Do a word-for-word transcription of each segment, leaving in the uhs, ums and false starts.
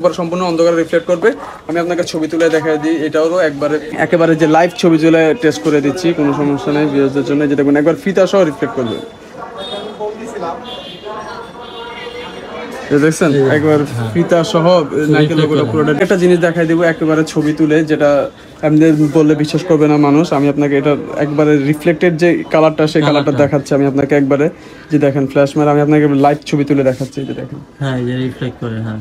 সম্পূর্ণ অন্ধকারে রিফ্লেক্ট করবে। আমি আপনাকে ছবি তুলে দেখাই দিই, এটাও একবারে একেবারে যে লাইভ ছবি তুলে টেস্ট করে দিচ্ছি, কোনো সমস্যা নেই ভিউয়ারদের জন্য। যেটা দেখবেন একবার ফিতা সহ রিফ্লেক্ট করবে, দেখছেন একবার ফিতা সহ নাইকেল লোগোটা পুরোটা। একটা জিনিস দেখাই দিব একেবারে ছবি তুলে, যেটা এমনি বললে বিশ্বাস করবে না মানুষ। আমি আপনাকে এটা একবারে রিফ্লেক্টেড যে কালারটা, সেই কালারটা দেখাচ্ছি আমি আপনাকে একবারে। যে দেখেন ফ্ল্যাশ মার, আমি আপনাকে লাইভ ছবি তুলে দেখাচ্ছি। এই যে দেখেন, হ্যাঁ এই যে রিফ্লেক্ট করে, হ্যাঁ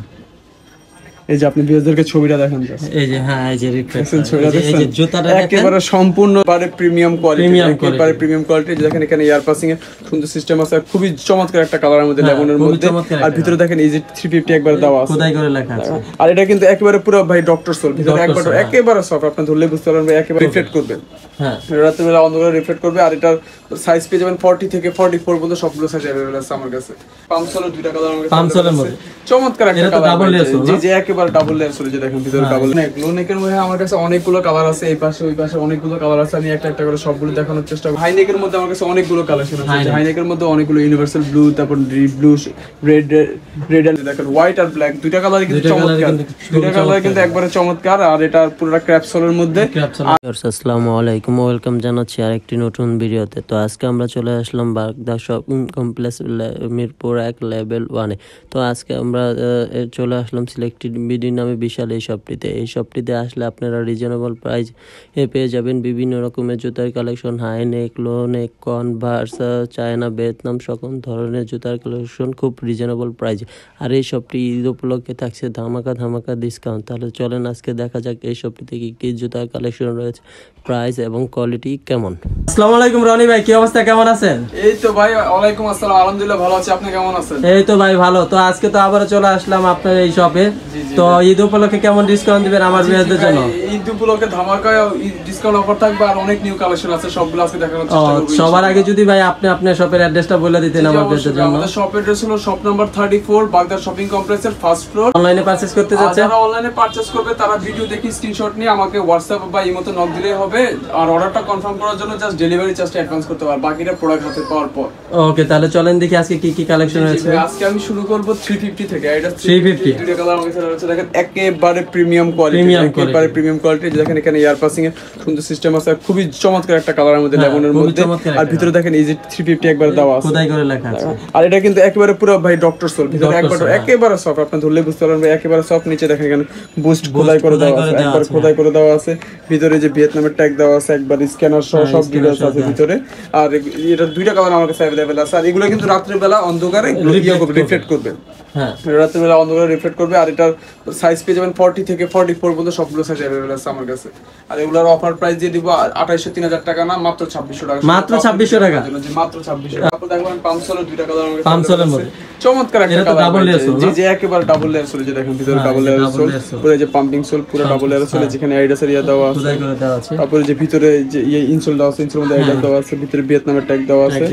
এই যে আপনি ভিউয়ারদেরকে ছবিটা দেখেন, এই যে হ্যাঁ এই যে রিফ্লেকশন ছবিটা দেখেন, এই যে জুতাটা একেবারে সম্পূর্ণ পারে প্রিমিয়াম কোয়ালিটি, একেবারে প্রিমিয়াম কোয়ালিটি। দেখেন এখানে এয়ার পাসিং এর সুন্দর সিস্টেম আছে, খুবই চমৎকার একটা কালারের মধ্যে, লেমনের মধ্যে। আর ভিতরে দেখেন এই যে থ্রি ফিফটি একবার দেওয়া আছে, খোদাই করে লেখা আছে। আর এটা কিন্তু একেবারে পুরো ভাই ডক্টর সোল, ভিতরে একবার একেবারে সফট, আপনি ধরলে বুঝতে পারবেন ভাই, একেবারে রিফ্লেক্ট করবে। হ্যাঁ রাতের বেলা অন্ধকারে রিফ্লেক্ট করবে। আর এটার সাইজ পেয়ে যাবেন ফর্টি থেকে ফর্টি ফোর পর্যন্ত, সবগুলো সাইজ अवेलेबल আছে আমার কাছে। পামসোলের দুইটা কালার আমার কাছে, পামসোলের মধ্যে চমৎকার একটা কালার, ডাবল লেয়ার সোল, জি জি একেবারে ডাবল লেয়ার সোল। যে দেখেন ভিতরে ডাবল নেক, লো নেকের মধ্যে আমার কাছে অনেকগুলো কালার আছে, এই পাশে ওই পাশে অনেকগুলো কালার আছে। আমি একটা একটা করে সবগুলো দেখানোর চেষ্টা করব। হাই নেকের মধ্যে আমার কাছে অনেকগুলো কালেকশন আছে, হাই নেকের মধ্যে অনেকগুলো ইউনিভার্সাল ব্লু, তারপর deep blue, red red and দেখেন হোয়াইট আর ব্ল্যাক, দুইটা কালারই কিন্তু চমৎকার, দুইটা কালার কিন্তু একবারে চমৎকার। আর এটা পুরোটা ক্র্যাপসোলের মধ্যে। আসসালামু আলাইকুম, ওয়েলকাম জানাচ্ছি আরেকটি নতুন ভিডিওতে। তো আজকে আমরা চলে আসলাম বাগদা শপিং কমপ্লেক্স মিরপুর এক লেভেল ওয়ানে। তো আজকে আমরা চলে আসলাম সিলেক্টেড বিডি নামে বিশাল এই শপটিতে। এই শপটিতে আসলে আপনারা রিজনেবল প্রাইস পেয়ে যাবেন বিভিন্ন রকমের জুতার collection, high neck, low neck, Converse, China, Vietnam, সকল ধরনের জুতার কালেকশন খুব রিজনেবল প্রাইস। আর এই শপটি ঈদ উপলক্ষে থাকছে ধামাকা ধামাকা ডিসকাউন্ট। তাহলে চলেন আজকে দেখা যাক এই শপটিতে কি কি জুতার কালেকশন রয়েছে, প্রাইস এবং কোয়ালিটি কেমন। আসসালামু আলাইকুম রনি ভাই, কি অবস্থা, কেমন আছেন? এই তো ভাই ওয়ালাইকুম আসসালাম, আলহামদুলিল্লাহ ভালো আছি, আপনি কেমন আছেন? এই তো ভাই ভালো। তো আজকে তো আবার চলে আসলাম আপনার এই শপে। তো ঈদ উপলক্ষে কেমন ডিসকাউন্ট দিবেন আমার ভিউয়ারদের জন্য? ঈদ উপলক্ষে ধামাকা ডিসকাউন্ট অফার থাকবে, আর অনেক নিউ কালেকশন আছে, সবগুলো আজকে দেখানোর চেষ্টা করব। সবার আগে যদি ভাই আপনি আপনার শপের অ্যাড্রেসটা বলে দিতেন আমার ভিউয়ারদের জন্য। আমাদের শপ অ্যাড্রেস হলো শপ নাম্বার থার্টি ফোর, বাগদা শপিং কমপ্লেক্সের ফার্স্ট ফ্লোর। অনলাইনে পারচেজ করতে যাচ্ছে, যারা অনলাইনে পারচেজ করবে তারা ভিডিও দেখে স্ক্রিনশট নিয়ে আমাকে হোয়াটসঅ্যাপ বা ইমোতে নক দিলেই হবে। আর অর্ডারটা কনফার্ম করার জন্য জাস্ট ডেলিভারি চার্জটা অ্যাডভান্স করতে পারবে, বাকিটা প্রোডাক্ট হাতে পাওয়ার পর। ওকে, তাহলে চলেন দেখি আজকে কি কি কালেকশন আছে। আজকে আমি শুরু করব থ্রি ফিফটি থেকে। এটা থ্রি ফিফটি দুটো কালার আমাদের কাছে আছে, দেখেন একেবারে প্রিমিয়াম কোয়ালিটি, একেবারে প্রিমিয়াম কোয়ালিটি। দেখেন এখানে এয়ার পাসিং এর সুন্দর সিস্টেম আছে, খুবই চমৎকার একটা কালারের মধ্যে, লেমনের মধ্যে। আর ভিতরে দেখেন এই যে থ্রি ফিফটি একবার দেওয়া আছে, খোদাই করে লেখা আছে। আর এটা কিন্তু একেবারে পুরো ভাই ডক্টর সোল, ভিতরে একবার একেবারে সফট, আপনি ধরলে বুঝতে পারবেন একেবারে সফট। নিচে দেখেন এখানে বুস্ট খোদাই করে দেওয়া আছে, একবার খোদাই করে দেওয়া আছে। ভিতরে যে ভিয়েতনামের ট্যাগ দেওয়া আছে, একবার স্ক্যানার সহ সব ডিটেইলস আছে ভিতরে। আর এটা দুইটা কালার আমার কাছে अवेलेबल আছে। আর এগুলো কিন্তু রাতের বেলা অন্ধকারে রিফ্লেক্ট করবে, হ্যাঁ রাতের বেলা অন্ধকারে রিফ্লেক্ট করবে। আর এটার সাইজ পেয়ে যাবেন ফর্টি থেকে ফর্টি ফোর পর্যন্ত, সবগুলো সাইজ अवेलेबल আছে আমার কাছে। আর এগুলোর অফার প্রাইস দিয়ে দিব আঠাইশশো তিন হাজার টাকা না, মাত্র ছাব্বিশশো টাকা, মাত্র ছাব্বিশশো টাকা, মাত্র ছাব্বিশশো টাকা। আপনি দেখবেন পামসোলের দুইটা কালার আমার কাছে, পামসোলের মধ্যে চমৎকার একটা কালার, ডাবল লেয়ার সোল, জি জি একেবারে ডাবল লেয়ার সোল। যে দেখেন ভিতরে ডাবল লেয়ার সোল, পুরো যে পাম্পিং সোল পুরো ডাবল লেয়ার সোল। যেখানে অ্যাডিডাসের ইয়া দেওয়া আছে, খোদাই করে দেওয়া আছে। তারপরে যে ভিতরে যে এই ইনসোল দেওয়া আছে, ইনসোলের মধ্যে অ্যাডিডাস দেওয়া আছে, ভিতরে ভিয়েতনামের ট্যাগ দেওয়া আছে।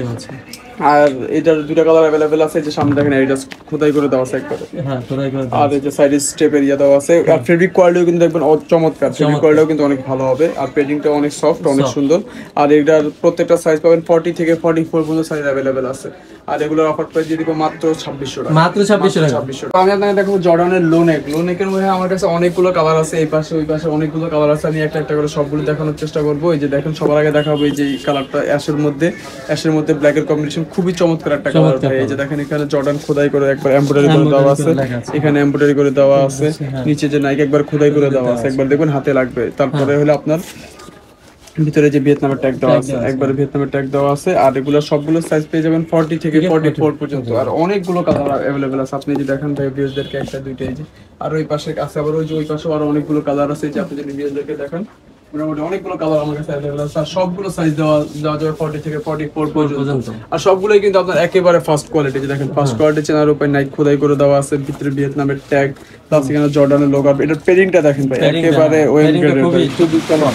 আর এটার দুটো কালার अवेलेबल আছে, যে সামনে দেখেন অ্যাডিডাস খোদাই করে দেওয়া আছে একবারে, হ্যাঁ খোদাই করে দেওয়া। আর এই যে সাইডে স্টেপ এরিয়া দেওয়া আছে। আর ফেব্রিক কোয়ালিটিও কিন্তু দেখবেন চমৎকার, ফেব্রিক কোয়ালিটিও কিন্তু অনেক ভালো হবে। আর পেজিংটা অনেক সফট, অনেক সুন্দর। আর এটার প্রত্যেকটা সাইজ পাবেন ফর্টি থেকে ফর্টি ফোর পর্যন্ত সাইজ अवेलेबल আছে। আর এগুলোর অফার প্রাইস দিয়ে দিব মাত্র ছাব্বিশশো টাকা, মাত্র ছাব্বিশশো টাকা, ছাব্বিশশো টাকা। আমি আপনাকে দেখাবো জর্ডানের লো নেক। লো নেকের মধ্যে আমার কাছে অনেকগুলো কালার আছে, এই পাশে ওই পাশে অনেকগুলো কালার আছে। আমি একটা একটা করে সবগুলো দেখানোর চেষ্টা করব। এই যে দেখেন সবার আগে দেখাবো এই যে কালারটা অ্যাশের মধ্যে, অ্যাশের মধ্যে ব্ল্যাকের কম্বিনেশন, খুবই চমৎকার একটা কালার ভাই। এই যে দেখেন এখানে জর্ডান খোদাই করে একবার এমব্রয়ডারি করে দেওয়া আছে, এখানে এমব্রয়ডারি করে দেওয়া আছে, নিচে যে নাইক একবার খোদাই করে দেওয়া আছে, একবার দেখবেন হাতে লাগবে। তারপরে হলো আপনার ভিতরে যে ভিয়েতনামের ট্যাগ দেওয়া আছে, একবার ভিয়েতনামের ট্যাগ দেওয়া আছে। আর এগুলো সবগুলো সাইজ পেয়ে যাবেন ফর্টি থেকে ফর্টি ফোর পর্যন্ত। আর অনেকগুলো কালার अवेलेबल আছে, আপনি যদি দেখেন ভাই ভিউয়ারদেরকে একটা দুইটা, এই যে আর ওই পাশে আছে, আবার ওই যে ওই পাশে আরো অনেকগুলো কালার আছে। যে আপনি যদি ভিউয়ারদেরকে দেখেন মোটামুটি অনেকগুলো কালার আমার কাছে अवेलेबल আছে। আর সবগুলো সাইজ দেওয়া দেওয়া যাবে ফর্টি থেকে ফর্টি ফোর পর্যন্ত। আর সবগুলোই কিন্তু আপনার একেবারে ফার্স্ট কোয়ালিটি। যে দেখেন ফার্স্ট কোয়ালিটি, চেনার উপর নাইক খোদাই করে দেওয়া আছে, ভিতরে ভিয়েতনামের ট্যাগ প্লাস এখানে জর্ডানের লোগো। এটার পেজিংটা দেখেন ভাই, একেবারে ওয়েল গ্রেডেড, খুবই চমৎকার।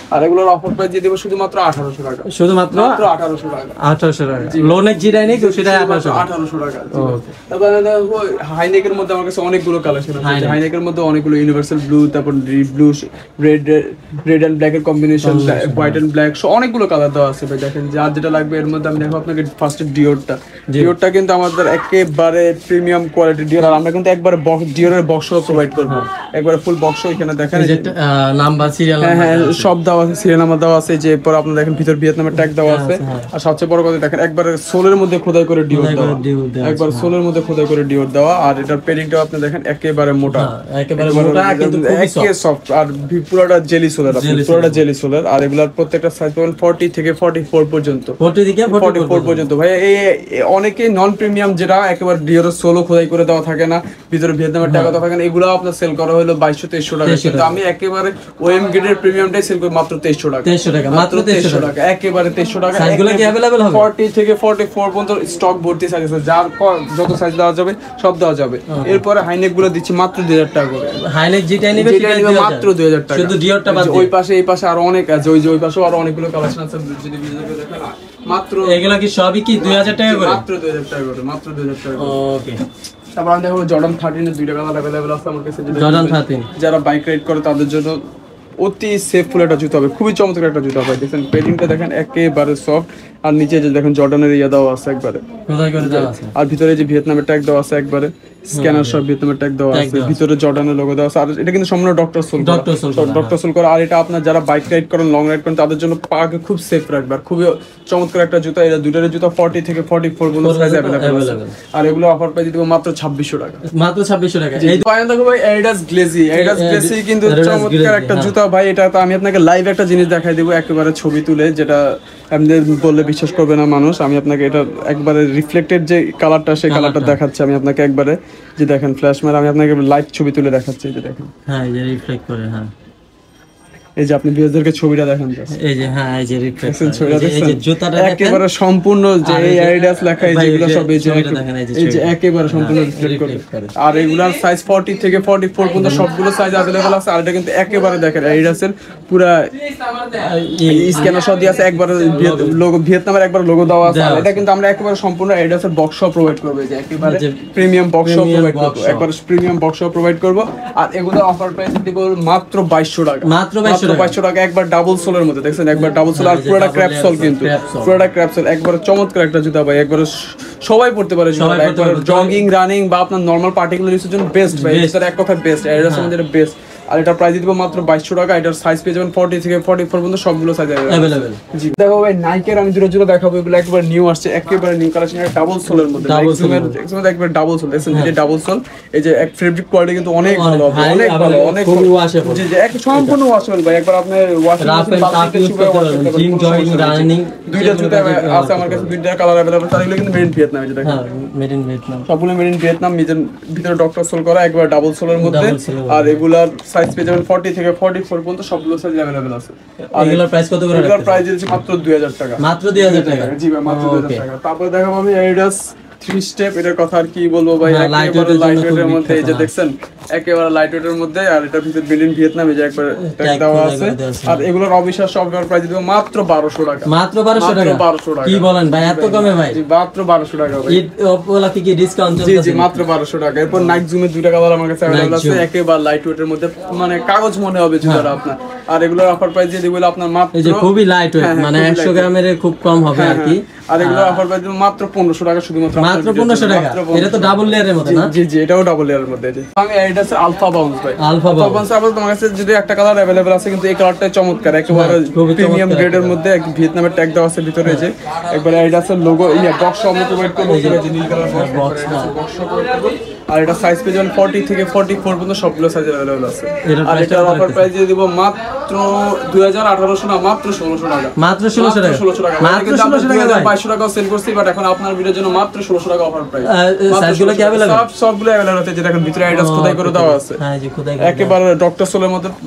আর এগুলোর অফার প্রাইস দিয়ে দেব শুধুমাত্র আঠারোশো টাকা, শুধুমাত্র আঠারোশো টাকা, আঠারোশো টাকা লোনে যেটাই নেই সেটা আঠারোশো আঠারোশো টাকা। তারপরে হাইনেকের মধ্যে আমার কাছে অনেকগুলো কালেকশন আছে, হাইনেকের মধ্যে অনেকগুলো ইউনিভার্সাল ব্লু, তারপর blue, red red and black এর কম্বিনেশন, হোয়াইট এন্ড ব্ল্যাক, অনেকগুলো কালার দেওয়া আছে ভাই। দেখেন যার যেটা লাগবে এর মধ্যে আমি দেখো আপনাকে ফার্স্ট ডিওরটা, ডিওরটা কিন্তু আমাদের একেবারে প্রিমিয়াম কোয়ালিটি ডিওর, আর আমরা কিন্তু একবারে ডিওরের বক্সও প্রোভাইড করব, একবারে ফুল বক্স। এখানে দেখেন নাম্বার, সিরিয়াল নাম্বার, হ্যাঁ সব দেওয়া আছে, সিরিয়াল নাম্বার দেওয়া আছে, যে পরে আপনারা দেখেন ভিতর ভিয়েতনামের ট্যাগ দেওয়া আছে। আর সবচেয়ে বড় কথা দেখেন একবারে সোলের মধ্যে খোদাই করে ডিওর দেওয়া, একবার সোলের মধ্যে খোদাই করে ডিওর দেওয়া। আর এটার পেডিংটাও আপনি দেখেন একেবারে মোটা, একেবারে মোটা কিন্তু খুবই সফট, আর পুরোটা জেলি সোলের, পুরোটা জেলি সোলের। আর এগুলার প্রত্যেকটা সাইজ পাবেন চল্লিশ থেকে চুয়াল্লিশ পর্যন্ত, চল্লিশ থেকে চুয়াল্লিশ পর্যন্ত ভাই। এই অনেকে নন প্রিমিয়াম যেটা একেবারে ডিওরের সোলো খোদাই করে দেওয়া থাকে না, ভিতরে ভিয়েতনামের ট্যাগ দেওয়া থাকে না, এগুলো আপনার সেল করা হলো বাইশশো তেইশশো টাকা, কিন্তু আমি একেবারে ওএম গ্রেডের প্রিমিয়ামটাই সেল করি মাত্র তেইশশো টাকা, তেইশশো টাকা, মাত্র তেইশশো টাকা, একেবারে তেইশশো টাকা। সাইজগুলো কি अवेलेबल হবে? চল্লিশ থেকে চুয়াল্লিশ পর্যন্ত স্টক ভর্তি সাইজ আছে, যার যত সাইজ দেওয়া যাবে সব দেওয়া যাবে। এরপরে হাইনেক গুলো দিচ্ছি মাত্র দুই হাজার টাকা করে, হাইনেক যেটা নিবে সেটা নিবে মাত্র দুই হাজার টাকা, শুধু ডিওরটা বাদ। ওই পাশে এই পাশে আরো অনেক আছে, ওই যে ওই পাশেও আরো অনেকগুলো কালেকশন আছে, যদি ভিডিওতে দেখেন মাত্র এগুলা কি সবই কি দুই হাজার টাকা করে? মাত্র দুই হাজার টাকা করে, মাত্র দুই হাজার টাকা। ওকে, তারপর আমি দেখো জর্ডান থার্টিন এর দুইটা কালার अवेलेबल আছে আমার কাছে। জর্ডান থার্টিন যারা বাইক রাইড করে তাদের জন্য অতি সেফফুল একটা জুতা হবে, খুবই চমৎকার একটা জুতা হবে। দেখেন পেডিংটা দেখেন একেবারে সফট, আর নিচে যে দেখেন জর্ডানের ইয়া দেওয়া আছে একবারে খোদাই করে দেওয়া আছে, আর ভিতরে যে ভিয়েতনামের ট্যাগ দেওয়া আছে একবারে স্ক্যানার সব ভিয়েতনামের ট্যাগ দেওয়া আছে, ভিতরে জর্ডানের লোগো দেওয়া আছে। আর এটা কিন্তু সম্পূর্ণ doctor sole, doctor sole, doctor sole করা। আর এটা আপনার যারা বাইক রাইড করেন, লং রাইড করেন তাদের জন্য পাকে খুব সেফ রাখবে, আর খুবই চমৎকার একটা জুতা। এটা দুইটার জুতা চল্লিশ থেকে চুয়াল্লিশ পর্যন্ত সাইজ अवेलेबल আছে। আর এগুলো অফার প্রাইস দিব মাত্র ছাব্বিশশো টাকা, মাত্র ছাব্বিশশো টাকা। এই ফাইনাল দেখো ভাই অ্যাডিডাস গ্লেজি, অ্যাডিডাস গ্লেজি কিন্তু চমৎকার একটা জুতা ভাই। এটা তো আমি আপনাকে লাইভ একটা জিনিস দেখাই দেব একেবারে ছবি তুলে, যেটা আপনি বললে বিশ্বাস করবে না মানুষ। আমি আপনাকে এটা একবারে রিফ্লেক্টেড যে কালারটা, সেই কালারটা দেখাচ্ছি আমি আপনাকে একবারে, যে দেখেন ফ্ল্যাশ মার, আমি আপনাকে লাইভ ছবি তুলে দেখাচ্ছি, এই যে দেখেন, হ্যাঁ এই যে রিফ্লেক্ট করে, হ্যাঁ এই যে আপনি ভিউয়ারদেরকে ছবিটা দেখেন, এই যে হ্যাঁ এই যে রিফ্লেক্ট ছবিটা দেখেন, এই যে জুতাটা একেবারে সম্পূর্ণ যে এই অ্যাডিডাস লেখা, এই যেগুলো সব এই যে এই যে একেবারে সম্পূর্ণ রিফ্লেক্ট করে। আর এগুলার সাইজ চল্লিশ থেকে চুয়াল্লিশ পর্যন্ত সবগুলো সাইজ अवेलेबल আছে। আর এটা কিন্তু একেবারে দেখেন অ্যাডিডাসের পুরো স্ক্যানার সহ দিয়ে আছে, একবারে লোগো ভিয়েতনামের একবার লোগো দেওয়া আছে। আর এটা কিন্তু আমরা একেবারে সম্পূর্ণ অ্যাডিডাসের বক্স সহ প্রোভাইড করব, যে একেবারে প্রিমিয়াম বক্স সহ প্রোভাইড করব, একবার প্রিমিয়াম বক্স সহ প্রোভাইড করব। আর এগুলো অফার প্রাইস দিব মাত্র বাইশশো টাকা, মাত্র বাইশশো টাকা, একবার ডাবল সোলের মধ্যে। দেখছেন একবার ডাবল সোল, আর পুরোটা ক্র্যাপ সোল, কিন্তু পুরোটা ক্র্যাপ সোল, একবার চমৎকার একটা জুতা ভাই, একবার সবাই পড়তে পারে, একবার জগিং, রানিং বা আপনার নরমাল পার্টিকুলার ইউজের জন্য বেস্ট ভাই, এটা এক কথা বেস্ট, অ্যাডিডাসের মধ্যে বেস্ট। আর এটা প্রাইস দিব মাত্র বাইশশো টাকা। এটার সাইজ পেয়ে যাবেন চল্লিশ থেকে চুয়াল্লিশ পর্যন্ত সবগুলো সাইজ अवेलेबल। জি দেখো ভাই নাইকের আমি দুটো জুতা দেখাবো, এগুলো একবার নিউ আসছে, একেবারে নিউ কালেকশন, ডাবল সোলের মধ্যে, একবার ডাবল সোল। দেখছেন এই যে ডাবল সোল, এই যে এক ফেব্রিক কোয়ালিটি কিন্তু অনেক ভালো হবে, অনেক ভালো, অনেক খুব ওয়াশেবল, জি জি এক সম্পূর্ণ ওয়াশেবল ভাই। একবার আপনি ওয়াশ জিম জগিং রানিং দুইটা জুতা আছে আমার কাছে, দুইটা কালার अवेलेबल। তার এগুলো কিন্তু মেড ইন ভিয়েতনাম, যেটা হ্যাঁ মেড ইন ভিয়েতনাম, সবগুলো মেড ইন ভিয়েতনাম, নিজের ভিতরে ডক্টর সোল করা, একবার ডাবল সোলের মধ্যে। আর এগুলার সাইজ পেয়ে যাবেন চল্লিশ থেকে চুয়াল্লিশ পর্যন্ত সবগুলো সাইজ अवेलेबल আছে। আর এগুলোর প্রাইস কত করে? এগুলোর প্রাইস দিচ্ছি মাত্র দুই হাজার টাকা, মাত্র দুই হাজার টাকা, জি ভাই মাত্র দুই হাজার টাকা। তারপর দেখাবো আমি অ্যাডিডাস থ্রি স্টেপ, এটার কথা আর কি বলবো ভাই, একেবারে লাইট ওয়েটের মধ্যে, এই যে দেখছেন একেবারে লাইট ওয়েটের মধ্যে। আর এটা ভিতরে মেড ইন ভিয়েতনাম, এই যে একবার ট্যাগ দেওয়া আছে। আর এগুলোর অবিশ্বাস্য অফার প্রাইস দিব মাত্র বারোশো টাকা, মাত্র বারোশো টাকা, বারোশো টাকা। কি বলেন ভাই এত কমে ভাই? জি মাত্র বারোশো টাকা ভাই, ঈদ উপলক্ষে কি ডিসকাউন্ট চলছে? জি জি মাত্র বারোশো টাকা। এরপর নাইক জুমের দুইটা কালার আমার কাছে अवेलेबल আছে, একেবারে লাইট ওয়েটের মধ্যে, মানে কাগজ মনে হবে জুতাটা আপনার। আর এগুলোর অফার প্রাইস দিয়ে দিব আপনার মাত্র, এই যে খুবই লাইট ওয়েট, মানে একশো গ্রামের খুব কম হবে আর কি। আর এগুলোর অফার প্রাইস দিব মাত্র পনেরোশো টাকা, শুধুমাত্র মাত্র পনেরোশো টাকা। এটা তো ডাবল লেয়ারের মধ্যে না? জি জি এটাও ডাবল লেয়ারের মধ্যে। আমি অ্যাডিডাস আলফা বাউন্স ভাই, আলফা বাউন্স আবার তোমার কাছে যদি একটা কালার अवेलेबल আছে, কিন্তু এই কালারটাই চমৎকার, একেবারে প্রিমিয়াম গ্রেডের মধ্যে, এক ভিয়েতনামের ট্যাগ দেওয়া আছে ভিতরে, যে একবার অ্যাডিডাসের লোগো ইয়া বক্স সহ প্রোভাইড করব, এই যে নীল কালার বক্স বক্স সহ প্রোভাইড করব। আর এটা সাইজ পেয়ে যাবেন চল্লিশ থেকে চুয়াল্লিশ পর্যন্ত সবগুলো সাইজ अवेलेबल আছে। আর এটার অফার প্রাইস দিয়ে দিব মাত্র দুই হাজার আঠারোশো না, মাত্র ষোলোশো টাকা, মাত্র ষোলোশো টাকা, ষোলোশো টাকা, মাত্র ষোলোশো টাকা, বাইশশো টাকা সেল করছি, বাট এখন আপনার ভিডিওর জন্য মাত্র ষোলোশো টাকা অফার প্রাইস। সাইজগুলো কি अवेलेबल? সব সবগুলো अवेलेबल আছে, যে দেখেন ভিতরে অ্যাডিডাস খোদাই করে দেওয়া আছে, হ্যাঁ যে খোদাই, একেবারে ডক্টর সোলের মধ্যে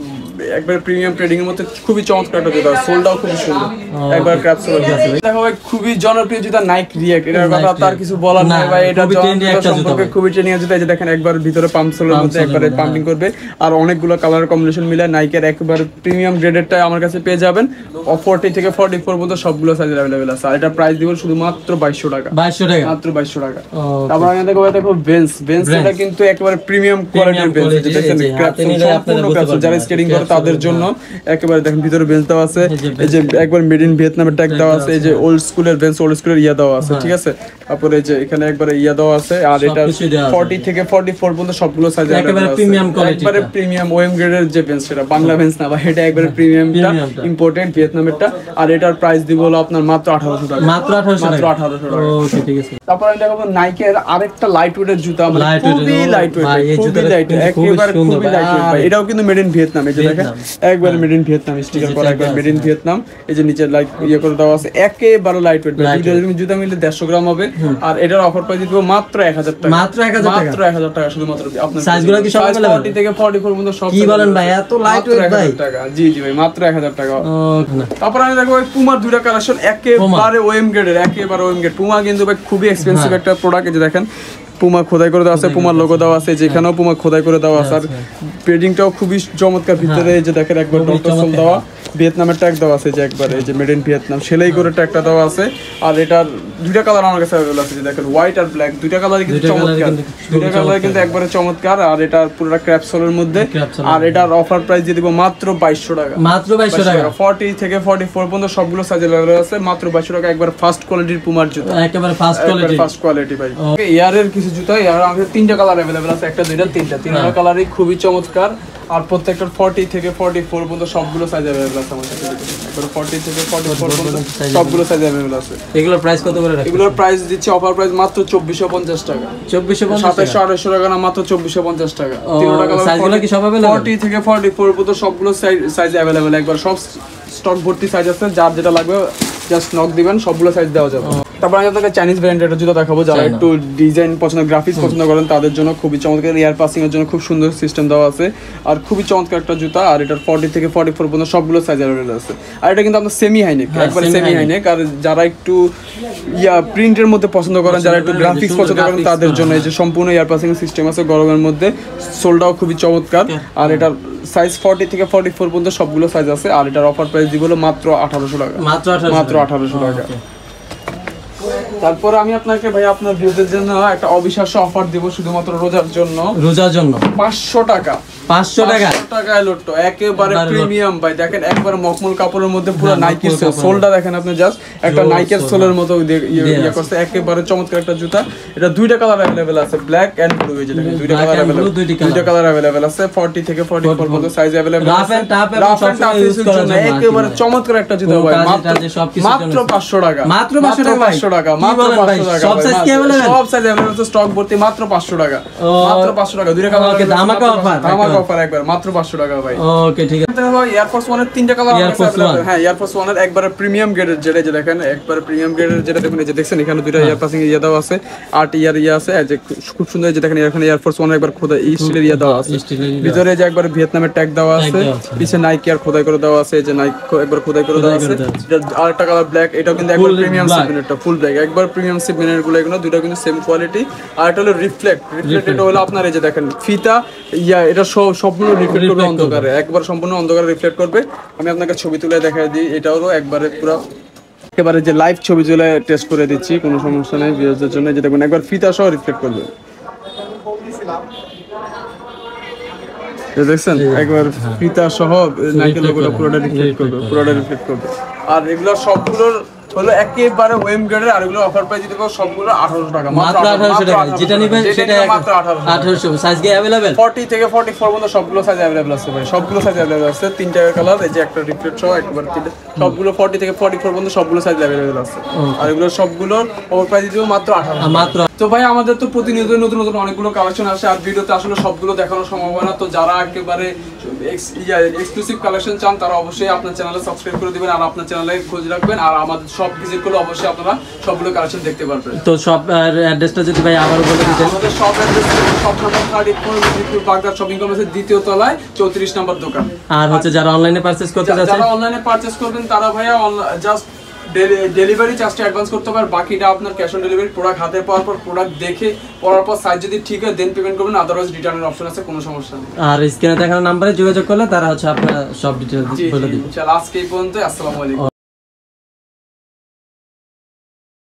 একবার প্রিমিয়াম ট্রেডিং এর মধ্যে খুবই চমৎকার একটা জুতা, সোলটাও খুবই সুন্দর, একবার ক্র্যাপ সোল আছে। দেখো ভাই খুবই জনপ্রিয় জুতা নাইক রিয়াক্ট, এটার কথা তার কিছু বলার নাই ভাই, এটা সম্পর্কে খুবই ট্রেন্ডিং জুতা। এই যে দেখেন একবার ভিতরে পাম্প সোলের মধ্যে একবারে পাম্পিং করবে, আর অনেকগুলো কালার কম্বিনেশন মিলে নাইকের একবার প্রিমিয়াম গ্রেডেরটা আমার কাছে পেয়ে যাবেন। ফর্টি থেকে ফর্টি ফোর পর্যন্ত সবগুলো সাইজ অ্যাভেলেবেল আছে, আর এটা প্রাইস দিব শুধুমাত্র বাইশশো টাকা। বাইশশো টাকা মাত্র বাইশশো টাকা। তারপর আমি দেখো দেখো বেঞ্চ, বেঞ্চ এটা কিন্তু একেবারে প্রিমিয়াম কোয়ালিটির বেঞ্চ, দেখেন ক্র্যাপ সোল সম্পূর্ণ ক্র্যাপ সোল, যারা স্কেটিং করে তাদের জন্য একেবারে দেখেন ভিতরে বেঞ্চ দেওয়া আছে, এই যে একবার মেড ইন ভিয়েতনামের ট্যাগ দেওয়া আছে, এই যে ওল্ড স্কুলের বেঞ্চ, ওল্ড স্কুলের ইয়া দেওয়া আছে, ঠিক আছে। তারপরে এই যে এখানে একবারে ইয়া দেওয়া আছে, আর এটা ফর্টি থেকে ফর্টি ফোর পর্যন্ত সবগুলো সাইজ একেবারে প্রিমিয়াম কোয়ালিটি, একবারে প্রিমিয়াম ওএম গ্রেডের যে বেঞ্চ, সেটা বাংলা বেঞ্চ না ভাই, এটা একবারে প্রিমিয়ামটা, ইম্পোর্টেড ভিয়েতনামেরটা। আর এটার প্রাইস দিব হলো আপনার মাত্র আঠারোশো টাকা, মাত্র আঠারোশো মাত্র আঠারোশো টাকা। ওকে ঠিক আছে। তারপর আমি দেখাবো নাইকের আরেকটা লাইট ওয়েটের জুতা, মানে খুবই লাইট ওয়েট, খুবই লাইট, একেবারে খুবই লাইট ওয়েট ভাই। এটাও কিন্তু মেড ইন ভিয়েতনাম, এই যে দেখেন একবারে মেড ইন ভিয়েতনাম স্টিকার করা, একবার মেড ইন ভিয়েতনাম, এই যে নিচে লাইট ইয়ে করে দেওয়া আছে, একেবারে লাইট ওয়েট ভাই। দুইটা জুতা মিলে দেড়শো গ্রাম হবে, আর এটার অফার প্রাইস দিব মাত্র এক হাজার টাকা, মাত্র এক হাজার টাকা, মাত্র এক হাজার টাকা শুধুমাত্র। আপনার সাইজগুলো কি সব अवेलेबल? ফর্টি থেকে ফর্টি ফোর পর্যন্ত সব। কি বলেন ভাই, এত লাইট ওয়েট ভাই? জি জি ভাই, মাত্র এক হাজার টাকা। ওকে। তারপর আমি দেখো পুমার দুইটা কালেকশন, একেবারে ওএম গ্রেডের, একেবারে ওএম গ্রেড। পুমা কিন্তু ভাই খুবই এক্সপেন্সিভ একটা প্রোডাক্ট, এই যে দেখেন পুমা খোদাই করে দেওয়া আছে, পুমার লোগো দেওয়া আছে, যেখানেও পুমা খোদাই করে দেওয়া আছে, আর পেডিংটাও খুবই চমৎকার। ভিতরে এই যে দেখেন একবার ডক্টর সোল দেওয়া, ভিয়েতনামের ট্যাগ দেওয়া আছে, যে একবারে এই যে মেড ইন ভিয়েতনাম সেলাই করে ট্যাগটা দেওয়া আছে। আর এটার দুইটা কালার আমার কাছে अवेलेबल আছে, যে দেখেন হোয়াইট আর ব্ল্যাক, দুইটা কালারই কিন্তু চমৎকার, দুইটা কালার কিন্তু একবারে চমৎকার। আর এটা পুরোটা ক্র্যাপ সোলের মধ্যে, আর এটার অফার প্রাইস দিয়ে দিব মাত্র বাইশশো টাকা, মাত্র বাইশশো টাকা। ফর্টি থেকে ফর্টি ফোর পর্যন্ত সবগুলো সাইজ अवेलेबल আছে, মাত্র বাইশশো টাকা। একবার ফার্স্ট কোয়ালিটির পুমার জুতা, একেবারে ফার্স্ট কোয়ালিটি, ফার্স্ট কোয়ালিটি ভাই। ওকে, এয়ারের কিছু জুতা, এয়ার আমাদের তিনটা কালার अवेलेबल আছে, একটা দুইটা তিনটা, তিনটা কালারই খুবই চমৎকার। আর প্রত্যেকটার ফর্টি থেকে ফর্টি ফোর পর্যন্ত সবগুলো সাইজ अवेलेबल আছে আমাদের কাছে, একবার ফর্টি থেকে ফর্টি ফোর পর্যন্ত সবগুলো সাইজ अवेलेबल আছে। এগুলোর প্রাইস কত করে রাখছেন? এগুলোর প্রাইস দিচ্ছি অফার প্রাইস মাত্র চব্বিশশো পঞ্চাশ টাকা, চব্বিশশো পঞ্চাশ, সাতাশশো আড়াইশো টাকা না, মাত্র চব্বিশশো পঞ্চাশ টাকা। তিনটা কালার, সাইজগুলো কি সব अवेलेबल? ফর্টি থেকে ফর্টি ফোর পর্যন্ত সবগুলো সাইজ अवेलेबल, একবার সব স্টক ভর্তি সাইজ আছে, যার যেটা লাগবে জাস্ট নক দিবেন, সবগুলো সাইজ দেওয়া যাবে। তারপর আমি আপনাকে চাইনিজ ব্র্যান্ডের জুতা দেখাবো, যারা একটু ডিজাইন পছন্দ, গ্রাফিক্স পছন্দ করেন তাদের জন্য খুবই চমৎকার। এয়ার পাসিং এর জন্য খুব সুন্দর সিস্টেম দেওয়া আছে, আর খুবই চমৎকার একটা জুতা। আর এটার ফর্টি থেকে ফর্টি ফোর পর্যন্ত সবগুলো সাইজ अवेलेबल আছে। আর এটা কিন্তু আপনার সেমি হাইনেক, একবার সেমি হাইনেক। আর যারা একটু ইয়া প্রিন্টের মধ্যে পছন্দ করেন, যারা একটু গ্রাফিক্স পছন্দ করেন তাদের জন্য এই যে সম্পূর্ণ এয়ার পাসিং সিস্টেম আছে গরমের মধ্যে, সোলটাও খুবই চমৎকার। আর এটার সাইজ ফর্টি থেকে ফর্টি ফোর পর্যন্ত সবগুলো সাইজ আছে। আর এটার অফার প্রাইস দিব হলো মাত্র আঠারোশো টাকা, মাত্র আঠারোশো টাকা। তারপর আমি আপনাকে ভাই আপনার ভিউদের জন্য একটা অবিশ্বাস্য অফার দিব শুধুমাত্র রোজার জন্য, রোজার জন্য পাঁচশো টাকা, পাঁচশো টাকা টাকায় লোট্টো, একেবারে প্রিমিয়াম ভাই। দেখেন একবার মখমল কাপড়ের মধ্যে পুরো নাইকের সোলটা দেখেন আপনি, জাস্ট একটা নাইকের সোলের মতো ইয়ে করছে, একেবারে চমৎকার একটা জুতা। এটা দুইটা কালার अवेलेबल আছে, ব্ল্যাক এন্ড ব্লু, এই যে দেখেন দুইটা কালার अवेलेबल, দুইটা কালার अवेलेबल আছে। ফর্টি থেকে ফর্টি ফোর পর্যন্ত সাইজ अवेलेबल আছে, রাফ এন্ড টাফ এবং সব ইউজ করার জন্য একেবারে চমৎকার একটা জুতা ভাই, মাত্র মাত্র পাঁচশো টাকা, মাত্র পাঁচশো টাকা, পাঁচশো টাকা, মাত্র পাঁচশো টাকা। সব সাইজ কি अवेलेबल? সব সাইজ अवेलेबल আছে, স্টক ভর্তি, মাত্র পাঁচশো টাকা, মাত্র পাঁচশো টাকা। দুইটা কালার, ওকে, ধামাকা অফার, ধামাকা অফার একবার মাত্র পাঁচশো টাকা ভাই। ওকে ঠিক আছে। ভাই এয়ার ফোর্স ওয়ান এর তিনটা কালার আছে अवेलेबल, হ্যাঁ এয়ার ফোর্স ওয়ান এর একবারে প্রিমিয়াম গ্রেডের, যেটা যে দেখেন একবারে প্রিমিয়াম গ্রেডের, যেটা দেখুন এই যে দেখছেন এখানে দুইটা এয়ার পাসিং ইয়া দাও আছে, আট ইয়ার ইয়া আছে, এই যে খুব সুন্দর, যে দেখেন এখানে এয়ার ফোর্স ওয়ান একবার খোদাই এই স্টিলের ইয়া দাও আছে, ভিতরে যে একবার ভিয়েতনামের ট্যাগ দেওয়া আছে, পিছে নাইকি আর খোদাই করে দেওয়া আছে, এই যে নাইকি একবার খোদাই করে দেওয়া আছে। এটা আরেকটা কালার ব্ল্যাক, এটাও কিন্তু একবার প্রিমিয়াম সিগনেটটা ফুল ব্ল্যাক, একবার প্রিমিয়াম সিগনেট গুলো, এগুলো দুটো কিন্তু সেম কোয়ালিটি। আর এটা হলো রিফ্লেক্ট, রিফ্লেক্ট এটা হলো আপনার এই যে দেখেন ফিতা ইয়া, এটা সব সম্পূর্ণ রিফ্লেক্ট করবে অন্ধকারে, একবার সম্পূর্ণ অন্ধকারে রিফ্লেক্ট করবে। আমি আপনাকে ছবি তুলে দেখাই দিই, এটাও একবারে পুরো একেবারে যে লাইভ ছবি তুলে টেস্ট করে দিচ্ছি, কোনো সমস্যা নেই ভিউয়ারদের জন্য। যে দেখুন একবার ফিতা সহ রিফ্লেক্ট করবে, দেখছেন একবার ফিতা সহ নাইকের লোগোটা পুরোটা রিফ্লেক্ট করবে, পুরোটা রিফ্লেক্ট করবে। আর এগুলো সবগুলোর হলো একেবারে ওয়েম গ্রেডের, আর এগুলো অফার প্রাইস দিতে সবগুলো আঠারোশো টাকা, মাত্র আঠারোশো টাকা। যেটা নেবেন সেটা মাত্র আঠারোশো। সাইজ কি अवेलेबल? ফর্টি থেকে ফর্টি ফোর পর্যন্ত সবগুলো সাইজ अवेलेबल আছে ভাই, সবগুলো সাইজ अवेलेबल আছে। তিনটা কালার, এই যে একটা রিফ্লেক্ট সহ একবার তিনটা, সবগুলো ফর্টি থেকে ফর্টি ফোর পর্যন্ত সবগুলো সাইজ अवेलेबल আছে। আর এগুলো সবগুলোর অফার প্রাইস দিতে মাত্র আঠারোশো মাত্র। তো ভাই আমাদের তো প্রতিনিয়ত নতুন নতুন অনেকগুলো কালেকশন আসে, আর ভিডিওতে আসলে সবগুলো দেখানো সম্ভব হয় না। তো যারা একেবারে এক্সক্লুসিভ কালেকশন চান তারা অবশ্যই আপনার চ্যানেলে সাবস্ক্রাইব করে দিবেন, আর আপনার চ্যানেলে খোঁজ রাখবেন। আর আমাদের সব ভিজিট করলে অবশ্যই আপনারা সবগুলো কালেকশন দেখতে পারবেন। তো সব অ্যাড্রেসটা যদি ভাই আবারও বলে দিতেন। আমাদের সব অ্যাড্রেস সব number thirty four Mirpur Baghdad shopping কমপ্লেক্সের দ্বিতীয় তলায় চৌত্রিশ নম্বর দোকান। আর হচ্ছে যারা অনলাইনে পারচেজ করতে যাচ্ছে, যারা অনলাইনে পারচেজ করবেন তারা ভাইয়া জাস্ট ডেলিভারি চার্জটা অ্যাডভান্স করতে পারবেন, বাকিটা আপনার ক্যাশ অন ডেলিভারি। প্রোডাক্ট হাতে পাওয়ার পর প্রোডাক্ট দেখে পড়ার পর সাইজ যদি ঠিক হয় দেন পেমেন্ট করবেন, আদারওয়াইজ রিটার্নের অপশন আছে, কোনো সমস্যা নেই। আর স্ক্রিনে দেখানো নম্বরে যোগাযোগ করলে তারা হচ্ছে আপনার সব ডিটেইলস বলে দিবে। চল আজকে এই পর্যন্ত, আসসালামু আলাইকুম।